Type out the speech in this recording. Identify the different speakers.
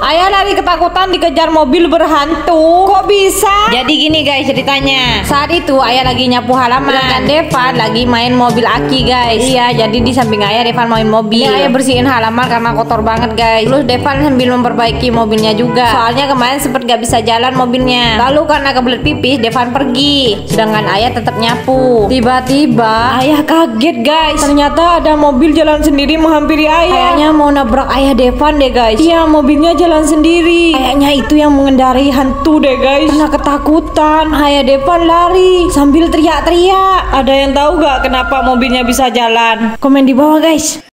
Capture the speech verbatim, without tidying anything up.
Speaker 1: Ayah lari ketakutan dikejar mobil berhantu. Kok bisa? Jadi gini guys ceritanya. Saat itu ayah lagi nyapu halaman dan Devan lagi main mobil aki guys. Iya, jadi di samping ayah Devan main mobil. Ini ayah bersihin halaman karena kotor banget guys. Terus Devan sambil memperbaiki mobilnya juga. Soalnya kemarin sempet gak bisa jalan mobilnya. Lalu karena kebelet pipis Devan pergi, sedangkan ayah tetap nyapu. Tiba-tiba ayah kaget guys. Ternyata ada mobil jalan sendiri menghampiri ayah. Kayaknya mau nabrak ayah Devan deh guys. Iya, mobilnya jalan sendiri. Kayaknya itu yang mengendarai hantu deh guys. Karena ketakutan ayah Devan lari sambil teriak-teriak. Ada yang tahu gak kenapa mobilnya bisa jalan? Komen di bawah guys.